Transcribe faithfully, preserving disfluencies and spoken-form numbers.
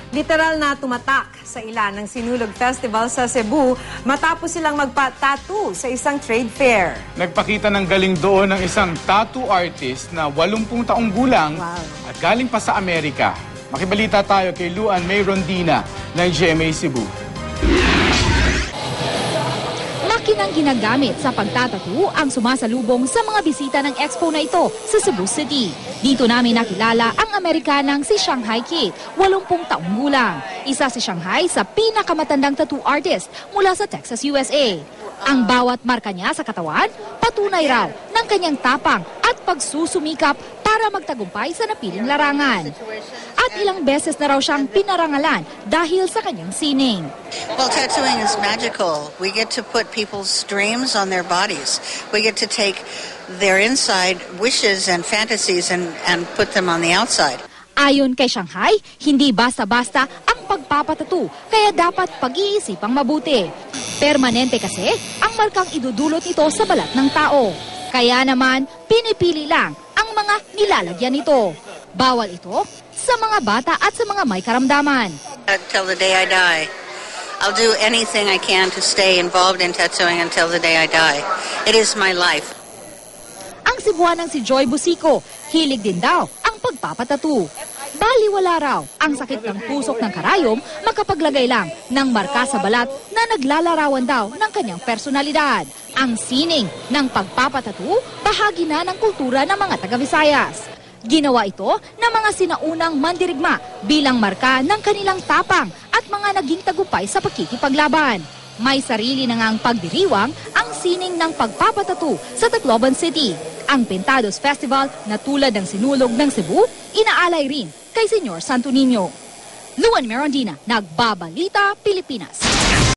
literal na tumatak sa ilan ng Sinulog Festival sa Cebu matapos silang magpa-tattoo sa isang trade fair. Nagpakita ng galing doon ng isang tattoo artist na walumpung taong gulang Wow. at galing pa sa Amerika. Makibalita tayo kay Luan May Rondina ng G M A Cebu. Maki nang ginagamit sa pagtatatu ang sumasalubong sa mga bisita ng expo na ito sa Cebu City. Dito namin nakilala ang Amerikanang si Shanghai Kate, walumpung taong gulang. Isa si Shanghai sa pinakamatandang tattoo artist mula sa Texas, U S A. Ang bawat marka niya sa katawan, patunay raw ng kanyang tapang at pagsusumikap para magtagumpay sa napiling larangan. At ilang beses na raw siyang pinarangalan dahil sa kanyang sining. Well, tattooing is magical. We get to put people's dreams on their bodies. We get to take their inside wishes and fantasies and, and put them on the outside. Ayon kay Shanghai, hindi basta-basta ang pagpapatattoo, kaya dapat pag-iisipang mabuti. Permanente kasi ang markang idudulot nito sa balat ng tao. Kaya naman, pinipili lang ang mga nilalagyan nito. Bawal ito sa mga bata at sa mga may karamdaman. Until the day I die. I'll do anything I can to stay involved in tattooing until the day I die. It is my life. Ang Cebuanang si Joy Busico, hilig din daw ang pagpapatattoo. Baliwala raw ang sakit ng tusok ng karayom makapaglagay lang ng marka sa balat na naglalarawan daw ng kanyang personalidad. Ang sining ng pagpapatattoo, bahagi na ng kultura ng mga taga-Visayas. Ginawa ito ng mga sinaunang mandirigma bilang marka ng kanilang tapang at mga naging tagumpay sa pagkikipaglaban. May sarili na ngang pagdiriwang ang sining ng pagpapatattoo sa Tacloban City. Ang Pintados Festival na tulad ng Sinulog ng Cebu, inaalay rin kay Senyor Santo Niño. Luan May Rondina, Nagbabalita, Pilipinas.